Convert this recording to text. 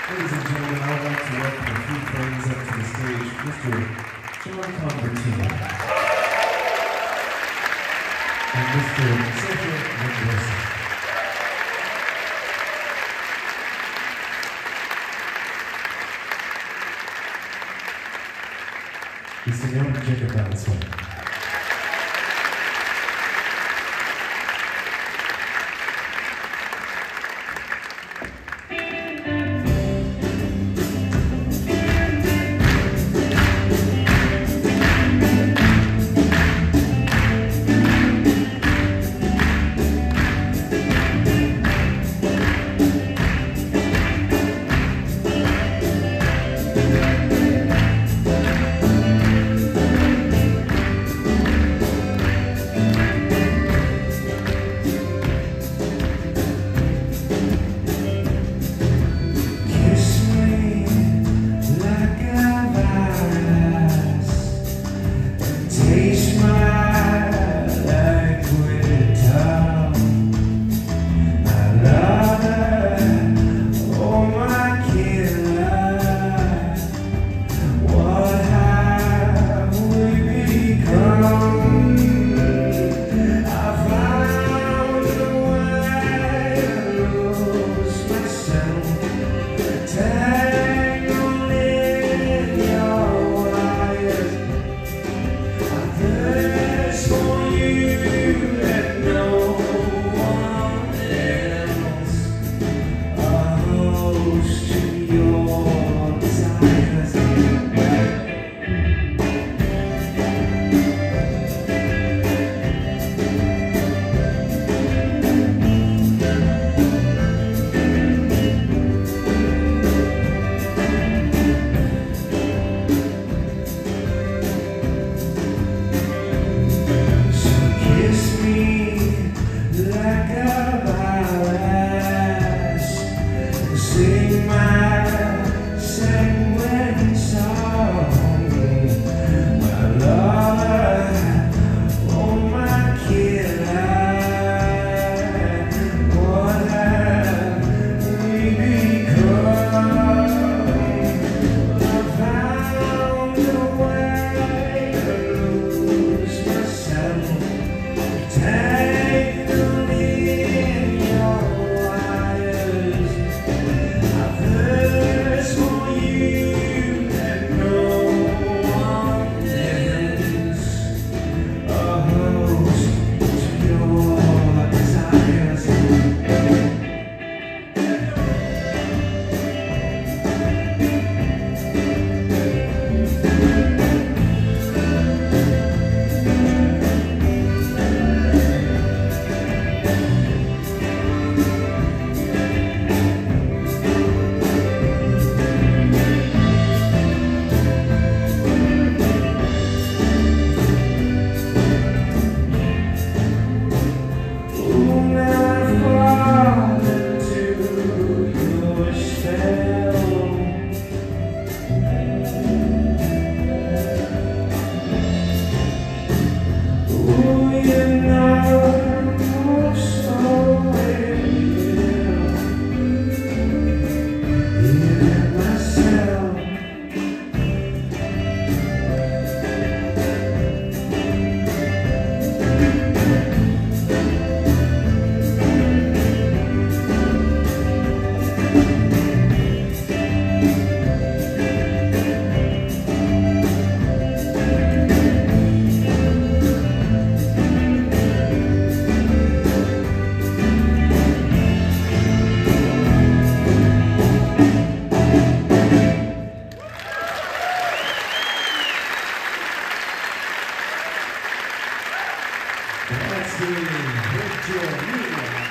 Ladies and gentlemen, I would like to welcome a few friends up to the stage. Mr. John Convertino and Mr. Sergio Mendoza. Y señor Jacob Valenzuela. Sing my sanguine song, my lover, oh my killer, what have we become? I found a way to lose myself, tangled in your wires. There's for you that no one else, a host to your desires. Grazie, Sergio Mendoza.